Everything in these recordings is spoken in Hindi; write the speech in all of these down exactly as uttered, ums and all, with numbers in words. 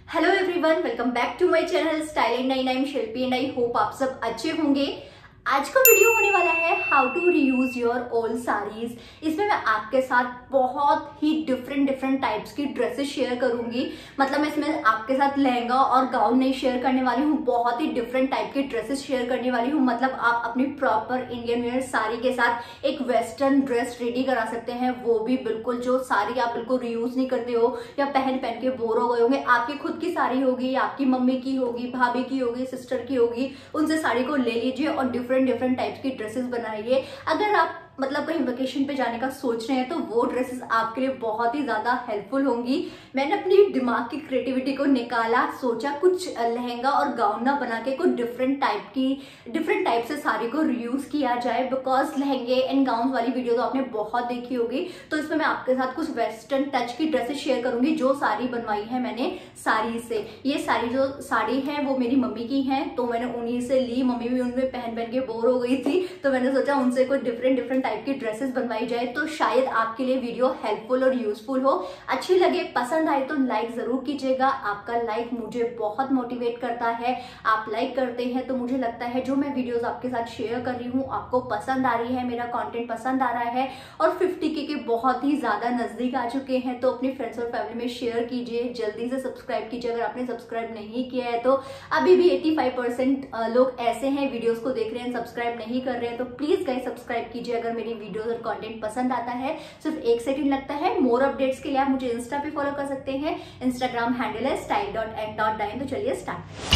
Hello everyone, welcome back to my channel style and I am Shilpi and I hope आप सब अच्छे होंगे। आज का वीडियो होने वाला है how to reuse your old saris. इसमें मैं आपके साथ बहुत ही डिफरेंट डिफरेंट टाइप्स की ड्रेसेस शेयर करूंगी। मतलब मैं इसमें आपके साथ लहंगा और गाउन नहीं शेयर करने वाली हूँ, बहुत ही डिफरेंट टाइप की ड्रेसेस शेयर करने वाली हूँ। मतलब आप अपनी प्रॉपर इंडियन वेयर साड़ी के साथ एक वेस्टर्न ड्रेस रेडी करा सकते हैं, वो भी बिल्कुल जो साड़ी आप बिल्कुल रीयूज नहीं करते हो या पहन पहन के बोर हो गए होंगे। आपकी खुद की साड़ी होगी, आपकी मम्मी की होगी, भाभी की होगी, सिस्टर की होगी, उनसे साड़ी को ले लीजिए और डिफरेंट डिफरेंट टाइप्स की ड्रेसेस बनाइए। अगर आप मतलब कहीं वेकेशन पे जाने का सोच रहे हैं तो वो ड्रेसेस आपके लिए बहुत ही ज्यादा हेल्पफुल होंगी। मैंने अपनी दिमाग की क्रिएटिविटी को निकाला, सोचा कुछ लहंगा और गाउन ना बना के कुछ डिफरेंट टाइप की डिफरेंट टाइप से साड़ी को रीयूज किया जाए। बिकॉज लहंगे एंड गाउन वाली वीडियो तो आपने बहुत देखी होगी, तो इसमें मैं आपके साथ कुछ वेस्टर्न टच की ड्रेसेस शेयर करूंगी जो साड़ी बनवाई है मैंने साड़ी से। ये साड़ी जो साड़ी है वो मेरी मम्मी की है, तो मैंने उन्हीं से ली। मम्मी भी उनमें पहन पहन के बोर हो गई थी, तो मैंने सोचा उनसे कुछ डिफरेंट डिफरेंट टाइप की ड्रेसेस बनवाई जाए, तो शायद आपके लिए वीडियो हेल्पफुल और यूजफुल हो। अच्छी लगे, पसंद आए तो लाइक जरूर कीजिएगा। आपका लाइक मुझे बहुत मोटिवेट करता है। आप लाइक करते हैं तो मुझे लगता है जो मैं वीडियोस आपके साथ शेयर कर रही हूँ आपको पसंद आ रही है, मेरा कंटेंट पसंद आ रहा है। और फिफ्टी के के बहुत ही ज्यादा नजदीक आ चुके हैं, तो अपने फ्रेंड्स और फैमिली में शेयर कीजिए। जल्दी से सब्सक्राइब कीजिए अगर आपने सब्सक्राइब नहीं किया है तो। अभी भी पचासी परसेंट लोग ऐसे हैं वीडियोस को देख रहे हैं, सब्सक्राइब नहीं कर रहे हैं, तो प्लीज गाइस सब्सक्राइब कीजिए अगर मेरी वीडियोस और कंटेंट पसंद आता है। सिर्फ एक सेकंड लगता है। मोर अपडेट्स के लिए आप मुझे इंस्टा पे फॉलो कर सकते हैं। इंस्टाग्राम हैंडल है style dot and dot dine. तो चलिए स्टार्ट।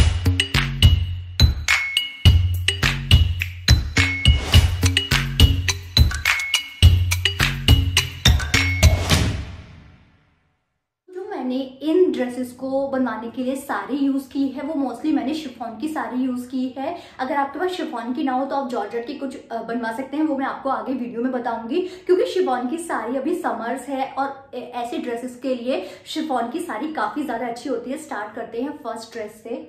मैंने इन ड्रेसेस को बनवाने के लिए साड़ी यूज की है वो मोस्टली मैंने शिफॉन की साड़ी यूज की है। अगर आपके पास शिफॉन की ना हो तो आप जॉर्जेट की कुछ बनवा सकते हैं, वो मैं आपको आगे वीडियो में बताऊंगी। क्योंकि शिफॉन की साड़ी अभी समर्स है और ऐसे ड्रेसेस के लिए शिफॉन की साड़ी काफी ज्यादा अच्छी होती है। स्टार्ट करते हैं फर्स्ट ड्रेस से।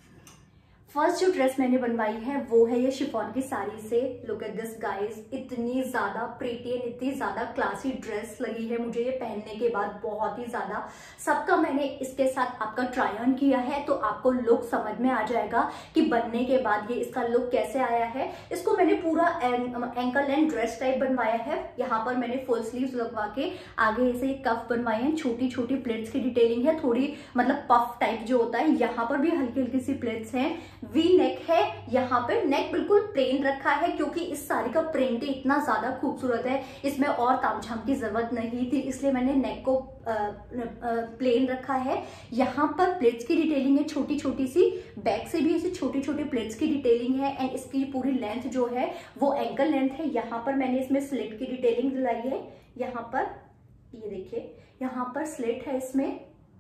फर्स्ट जो ड्रेस मैंने बनवाई है वो है ये शिफॉन की साड़ी से। लुक एट दिस गाइस, इतनी ज्यादा प्रीटी एंड इतनी ज्यादा क्लासी ड्रेस लगी है मुझे ये पहनने के बाद, बहुत ही ज्यादा। सबका मैंने इसके साथ आपका ट्राई ऑन किया है तो आपको लुक समझ में आ जाएगा कि बनने के बाद ये इसका लुक कैसे आया है। इसको मैंने पूरा एंकल एंड ड्रेस टाइप बनवाया है। यहाँ पर मैंने फुल स्लीव्स लगवा के आगे ऐसे कफ बनवाए हैं, छोटी छोटी प्लेट्स की डिटेलिंग है, थोड़ी मतलब पफ टाइप जो होता है। यहाँ पर भी हल्की हल्की सी प्लेट्स हैं। वी नेक है, यहाँ पे नेक बिल्कुल प्लेन रखा है क्योंकि इस साड़ी का प्रिंट इतना ज्यादा खूबसूरत है, इसमें और तामझाम की जरूरत नहीं थी, इसलिए मैंने नेक को आ, आ, प्लेन रखा है। यहाँ पर प्लेट्स की डिटेलिंग है छोटी छोटी सी, बैक से भी ऐसे छोटी छोटी प्लेट्स की डिटेलिंग है। एंड इसकी पूरी लेंथ जो है वो एंकल लेंथ है। यहाँ पर मैंने इसमें स्लिट की डिटेलिंग दिलाई है। यहाँ पर ये देखिए, यहाँ पर स्लिट है इसमें।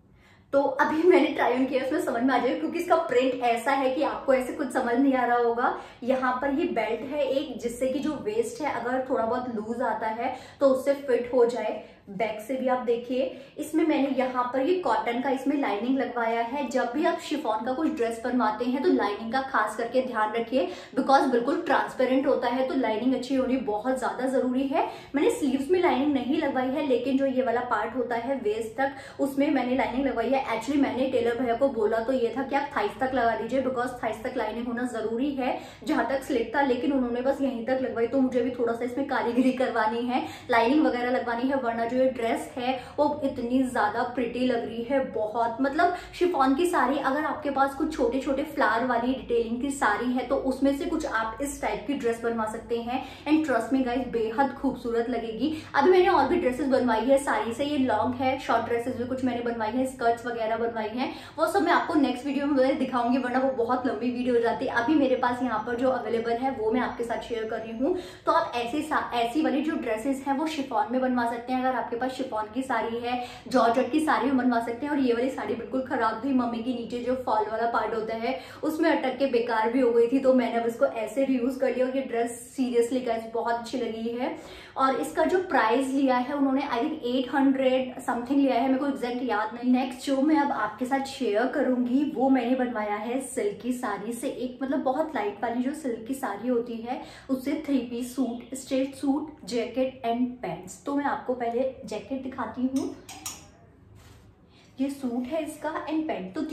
तो अभी मैंने ट्राई ऑन किया, उसमें समझ में आ जाएगा क्योंकि इसका प्रिंट ऐसा है कि आपको ऐसे कुछ समझ नहीं आ रहा होगा। यहाँ पर ये बेल्ट है एक, जिससे कि जो वेस्ट है अगर थोड़ा बहुत लूज आता है तो उससे फिट हो जाए। बैक से भी आप देखिए, इसमें मैंने यहाँ पर ये कॉटन का इसमें लाइनिंग लगवाया है। जब भी आप शिफॉन का कुछ ड्रेस बनवाते हैं तो लाइनिंग का खास करके ध्यान रखिए, बिकॉज बिल्कुल ट्रांसपेरेंट होता है, तो लाइनिंग अच्छी होनी बहुत ज्यादा जरूरी है। मैंने स्लीव्स में लाइनिंग नहीं लगवाई है, लेकिन जो ये वाला पार्ट होता है वेस्ट तक, उसमें मैंने लाइनिंग लगवाई है। एक्चुअली मैंने टेलर भैया को बोला तो ये था कि आप थाइस तक लगा दीजिए, बिकॉज थाइस तक लाइनिंग होना जरूरी है जहां तक स्लिट था, लेकिन उन्होंने बस यहीं तक लगवाई, तो मुझे भी थोड़ा सा इसमें कारीगरी करवानी है, लाइनिंग वगैरह लगवानी है, वरना जो ये ड्रेस है वो इतनी ज्यादा प्रिटी लग रही है बहुत। मतलब शिफॉन की साड़ी, अगर आपके पास कुछ छोटे छोटे फ्लावर वाली डिटेलिंग की साड़ी है तो उसमें से कुछ आप इस टाइप की ड्रेस बनवा सकते हैं। एंड ट्रस्ट में गाइस बेहद खूबसूरत लगेगी। अभी मैंने और भी ड्रेसेस बनवाई है साड़ी से, ये लॉन्ग है, शॉर्ट ड्रेसेस भी कुछ मैंने बनवाई है, स्कर्ट्स वगैरह बनवाई है, वो सब मैं आपको नेक्स्ट वीडियो में दिखाऊंगी, वरना वो बहुत लंबी वीडियो हो जाती है। अभी मेरे पास यहाँ पर जो अवेलेबल है वो मैं आपके साथ शेयर कर रही हूँ। तो आप ऐसी ऐसी वाली जो ड्रेसेस हैं वो शिफॉन में बनवा सकते हैं। अगर आपके पास शिफॉन की साड़ी है, जॉर्जेट की साड़ी में बनवा सकते हैं। और ये वाली साड़ी बिल्कुल खराब थी, मम्मी की नीचे जो फॉल वाला पार्ट होता है उसमें अटक के बेकार भी हो गई थी, तो मैंने अब इसको ऐसे रीयूज कर लिया। और ये ड्रेस सीरियसली गाइस बहुत अच्छी लगी है। और इसका जो प्राइस लिया है उन्होंने I think eight hundred something लिया है, मेरे को एग्जैक्ट याद नहीं। नेक्स्ट जो मैं अब आपके साथ शेयर करूंगी वो मैंने बनवाया है सिल्क की साड़ी से। एक मतलब बहुत लाइट वाली जो सिल्क की साड़ी होती है उससे three piece suit, straight suit, jacket and pants. तो मैं आपको पहले जैकेट दिखाती हूँ। ये सूट है इसका एंड पैंट, तो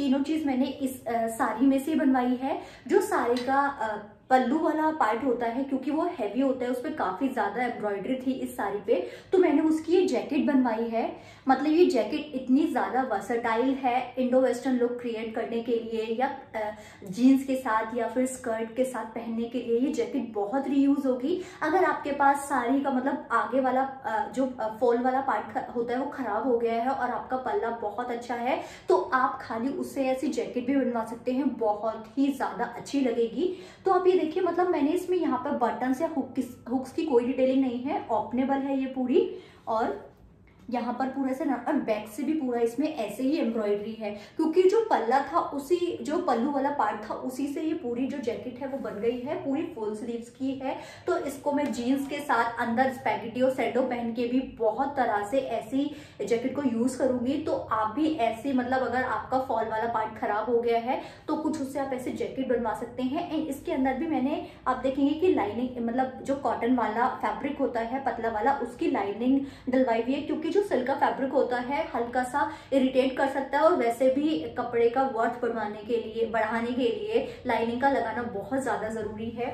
तीनों चीज मैंने इस आ, साड़ी में से बनवाई है। जो साड़ी का आ, पल्लू वाला पार्ट होता है, क्योंकि वो हैवी होता है, उस पर काफी ज्यादा एम्ब्रॉयडरी थी इस साड़ी पे, तो मैंने उसकी ये जैकेट बनवाई है। मतलब ये जैकेट इतनी ज्यादा वर्सेटाइल है इंडो वेस्टर्न लुक क्रिएट करने के लिए, या जीन्स के साथ या फिर स्कर्ट के साथ पहनने के लिए ये जैकेट बहुत रीयूज होगी। अगर आपके पास साड़ी का मतलब आगे वाला जो फॉल वाला पार्ट होता है वो खराब हो गया है और आपका पल्ला बहुत अच्छा है, तो आप खाली उससे ऐसी जैकेट भी बनवा सकते हैं, बहुत ही ज्यादा अच्छी लगेगी। तो आप ये देखिए, मतलब मैंने इसमें यहाँ पर बटन्स या हुक्स की कोई डिटेलिंग नहीं है, ओपनेबल है ये पूरी। और यहाँ पर पूरा से ना, और बैक से भी पूरा इसमें ऐसे ही एम्ब्रॉयडरी है, क्योंकि जो पल्ला था उसी जो पल्लू वाला पार्ट था उसी से ये पूरी जो जैकेट है वो बन गई है, पूरी फुल स्लीव्स की है। तो इसको मैं जीन्स के साथ अंदर स्पैगेटी और सैंडो पहन के भी बहुत तरह से ऐसी जैकेट को यूज करूंगी। तो आप भी ऐसे, मतलब अगर आपका फॉल वाला पार्ट खराब हो गया है तो कुछ उससे आप ऐसे जैकेट बनवा सकते हैं। एंड इसके अंदर भी मैंने, आप देखेंगे कि लाइनिंग, मतलब जो कॉटन वाला फैब्रिक होता है पतला वाला, उसकी लाइनिंग डलवाई हुई है, क्योंकि जो सिल्क का फैब्रिक होता है हल्का सा इरिटेट कर सकता है, और वैसे भी कपड़े का वर्थ बढ़वाने के लिए बढ़ाने के लिए लाइनिंग का लगाना बहुत ज्यादा जरूरी है।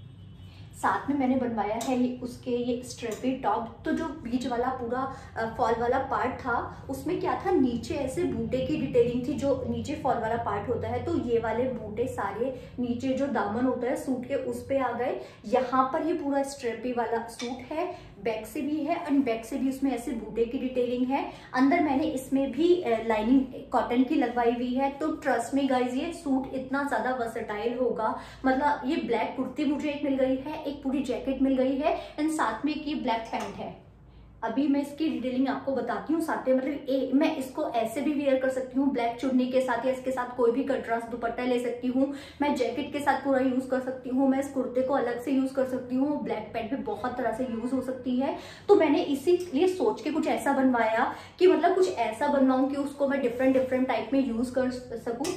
साथ में मैंने बनवाया है ये उसके ये स्ट्रेपी टॉप। तो जो बीच वाला पूरा फॉल वाला पार्ट था उसमें क्या था, नीचे ऐसे बूटे की डिटेलिंग थी, जो नीचे फॉल वाला पार्ट होता है, तो ये वाले बूटे सारे नीचे जो दामन होता है सूट के उस पे आ गए। यहाँ पर ये पूरा स्ट्रेपी वाला सूट है, बैक से भी है एंड बैक से भी उसमें ऐसे बूटे की डिटेलिंग है। अंदर मैंने इसमें भी लाइनिंग कॉटन की लगवाई हुई है। तो ट्रस्ट में गाइज ये सूट इतना ज्यादा वर्सेटाइल होगा। मतलब ये ब्लैक कुर्ती मुझे एक मिल गई है, एक पूरी जैकेट मिल गई है एंड साथ में की ब्लैक पैंट है। अभी मैं इसकी डिटेलिंग आपको बताती हूँ साथ में। मतलब ए, मैं इसको ऐसे भी वेयर कर सकती हूँ ब्लैक चुन्नी के साथ, या इसके साथ कोई भी कंट्रास्ट दुपट्टा ले सकती हूँ। मैं जैकेट के साथ पूरा यूज कर सकती हूँ, मैं इस कुर्ते को अलग से यूज कर सकती हूँ, ब्लैक पैंट भी बहुत तरह से यूज हो सकती है। तो मैंने इसीलिए सोच के कुछ ऐसा बनवाया कि मतलब कुछ ऐसा बनवाऊं कि उसको मैं डिफरेंट डिफरेंट टाइप में यूज कर सकूं।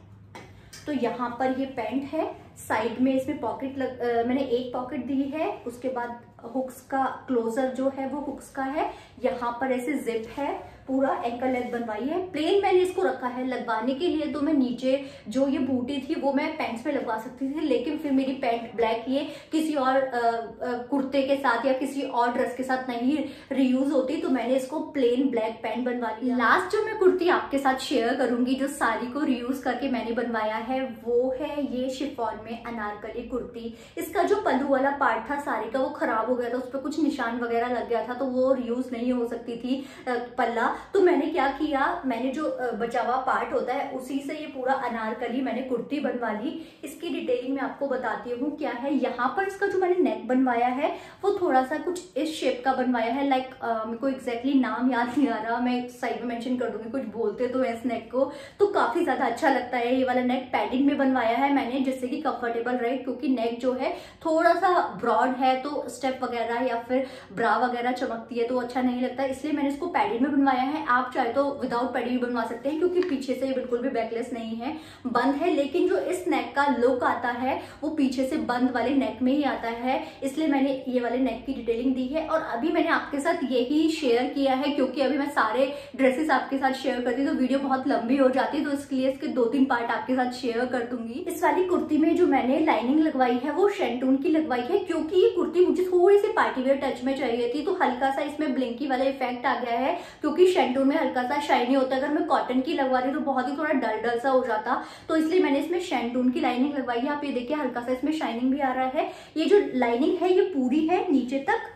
तो यहाँ पर ये पैंट है, साइड में इसमें पॉकेट लग, आ, मैंने एक पॉकेट दी है, उसके बाद हुक्स का क्लोजर जो है वो हुक्स का है, यहाँ पर ऐसे जिप है, पूरा एंकल लेंथ बनवाई है। प्लेन मैंने इसको रखा है लगवाने के लिए, तो मैं नीचे जो ये बूटी थी वो मैं पैंट्स पे लगवा सकती थी, लेकिन फिर मेरी पैंट ब्लैक ये किसी और आ, आ, कुर्ते के साथ या किसी और ड्रेस के साथ नहीं रीयूज होती, तो मैंने इसको प्लेन ब्लैक पैंट बनवा लिया। लास्ट जो मैं कुर्ती आपके साथ शेयर करूंगी जो साड़ी को रीयूज करके मैंने बनवाया है, वो है ये शिफॉन में अनारकली कुर्ती। इसका जो पल्लू वाला पार्ट था साड़ी का वो खराब हो गया था, उस पर कुछ निशान वगैरह लग गया था, तो वो रीयूज नहीं हो सकती थी पल्ला। तो मैंने क्या किया, मैंने जो बचा हुआ पार्ट होता है उसी से ये पूरा अनारकली मैंने कुर्ती बनवा ली। इसकी डिटेलिंग मैं आपको बताती हूँ क्या है। यहाँ पर इसका जो मैंने नेक बनवाया है वो थोड़ा सा कुछ इस शेप का बनवाया है, लाइक मेरे को एग्जैक्टली नाम याद नहीं आ रहा, मैं साइड में मेंशन कर दूंगी, कुछ बोलते तो है इस नेक को, तो काफी ज्यादा अच्छा लगता है। ये वाला नेक पैडिंग में बनवाया है मैंने, जिससे कि कंफर्टेबल रहे, क्योंकि नेक जो है थोड़ा सा ब्रॉड है, तो स्टेप वगैरह या फिर ब्रा वगैरह चमकती है तो अच्छा नहीं लगता, इसलिए मैंने इसको पैडिंग में बनवाया है। आप चाहे तो विदाउट पैडी भी बनवा सकते हैं, क्योंकि पीछे से बिल्कुल भी बैकलेस नहीं है, बंद है, लेकिन जो इस नेक का लुक आता है वो पीछे से बंद वाले नेक में ही आता है, इसलिए मैंने ये वाले नेक की डिटेलिंग दी है। और अभी मैंने आपके साथ यही शेयर किया है, क्योंकि अभी मैं सारे ड्रेसेस आपके साथ शेयर करती तो वीडियो बहुत लंबी हो जाती, तो इसलिए इसके दो तीन पार्ट आपके साथ शेयर कर दूंगी। इस वाली कुर्ती में जो मैंने लाइनिंग लगवाई है वो शेंटून की लगवाई है, क्योंकि ये कुर्ती मुझे थोड़ी सी पार्टीवेयर टच में चाहिए थी, तो हल्का सा इसमें ब्लिंकी वाला इफेक्ट आ गया है, क्योंकि शेंटून में हल्का सा शाइनी होता है। अगर मैं कॉटन की लगवाती तो बहुत ही थोड़ा डल डल सा हो जाता, तो इसलिए मैंने इसमें शेंटून की लाइनिंग लगवाई है। आप ये देखिए हल्का सा इसमें शाइनिंग भी आ रहा है। ये जो लाइनिंग है ये पूरी है नीचे तक,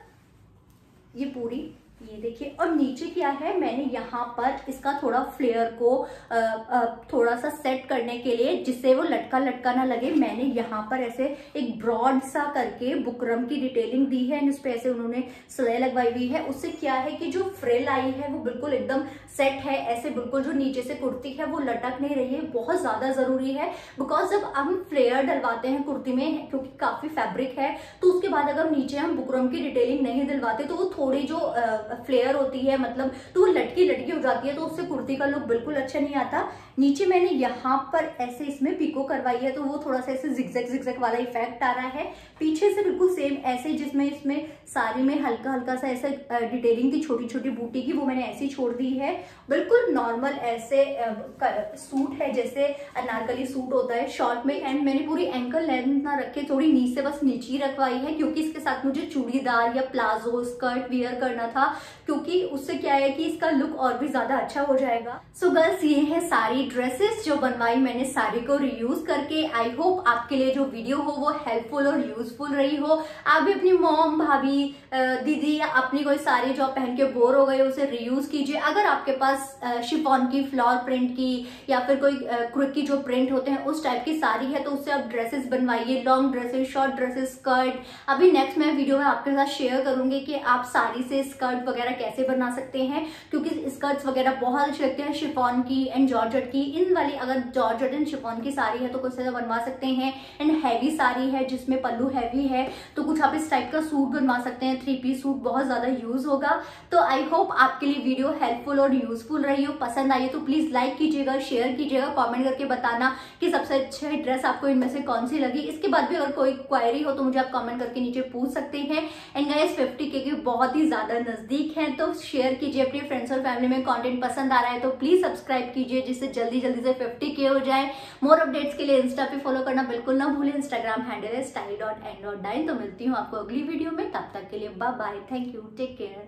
ये पूरी, ये देखिए। और नीचे क्या है, मैंने यहाँ पर इसका थोड़ा फ्लेयर को आ, आ, थोड़ा सा सेट करने के लिए, जिससे वो लटका लटका ना लगे, मैंने यहाँ पर ऐसे एक ब्रॉड सा करके बुकरम की डिटेलिंग दी है, इस पे ऐसे उन्होंने सिलाई लगवाई हुई है। उससे क्या है कि जो फ्रिल आई है वो बिल्कुल एकदम सेट है, ऐसे बिल्कुल जो नीचे से कुर्ती है वो लटक नहीं रही है, बहुत ज्यादा जरूरी है। बिकॉज जब हम फ्लेयर डलवाते हैं कुर्ती में, क्योंकि काफी फैब्रिक है, तो उसके बाद अगर नीचे हम बुकरम की डिटेलिंग नहीं दिलवाते तो वो थोड़ी जो आ, फ्लेयर होती है, मतलब तो वो लटकी लटकी हो जाती है, तो उससे कुर्ती का लुक बिल्कुल अच्छा नहीं आता। नीचे मैंने यहाँ पर ऐसे इसमें पिको करवाई है, तो वो थोड़ा सा ऐसे जिगजैग जिगजैग वाला इफेक्ट आ रहा है। पीछे से बिल्कुल सेम ऐसे, जिसमें इसमें साड़ी में हल्का हल्का सा ऐसे डिटेलिंग थी छोटी छोटी बूटी की, वो मैंने ऐसे ही छोड़ दी है। बिल्कुल नॉर्मल ऐसे सूट है जैसे अनारकली सूट होता है शॉर्ट में। एंड मैंने पूरी एंकल लेंथ ना रखे, थोड़ी नीचे से बस नीचे ही रखवाई है, क्योंकि इसके साथ मुझे चूड़ीदार या प्लाजो स्कर्ट वियर करना था, क्योंकि उससे क्या है कि इसका लुक और भी ज्यादा अच्छा हो जाएगा। सो गर्ल्स, ये है सारी ड्रेसेस जो बनवाई मैंने साड़ी को रीयूज करके। आई होप आपके लिए जो वीडियो हो वो हेल्पफुल और यूजफुल रही हो। आप भी अपनी मॉम, भाभी, दीदी या अपनी कोई साड़ी जो आप पहन के बोर हो गए उसे रीयूज कीजिए। अगर आपके पास शिफॉन की, फ्लोर प्रिंट की या फिर कोई क्रुक की जो प्रिंट होते हैं उस टाइप की साड़ी है तो उससे आप ड्रेसेस बनवाइए, long dresses, short dresses, skirt. अभी नेक्स्ट मैं वीडियो में आपके साथ शेयर करूंगी कि आप साड़ी से स्कर्ट वगैरह कैसे बना सकते हैं, क्योंकि स्कर्ट्स वगैरह बहुत अच्छे लगते हैं शिफॉन की एंड जॉर्जेट की। इन वाली अगर जॉर्जेट एंड शिफॉन की साड़ी है तो कुछ ऐसा बनवा सकते हैं। एंड हैवी साड़ी है जिसमें पल्लू हैवी है तो कुछ आप इस टाइप का सूट बनवा सकते हैं। थ्री पीस सूट बहुत ज्यादा यूज होगा। तो आई होप आपके लिए वीडियो हेल्पफुल और यूजफुल रही हो। पसंद आई तो प्लीज लाइक कीजिएगा, शेयर कीजिएगा, कमेंट करके बताना कि सबसे अच्छी ड्रेस आपको इनमें से कौन सी लगी। इसके बाद भी अगर कोई क्वायरी हो तो मुझे आप कमेंट करके नीचे पूछ सकते हैं। एंड गाइस, फिफ्टी के के बहुत ही ज्यादा नजदीक है तो शेयर कीजिए अपने फ्रेंड्स और फैमिली में। कंटेंट पसंद आ रहा है तो प्लीज सब्सक्राइब कीजिए जिससे जल्दी जल्दी से फिफ्टी के हो जाए। मोर अपडेट्स के लिए इंस्टा पे फॉलो करना बिल्कुल ना भूलें। इंस्टाग्राम हैंडल है style dot and dot dine. तो मिलती हूँ आपको अगली वीडियो में, तब तक के लिए bye bye, thank you, take care.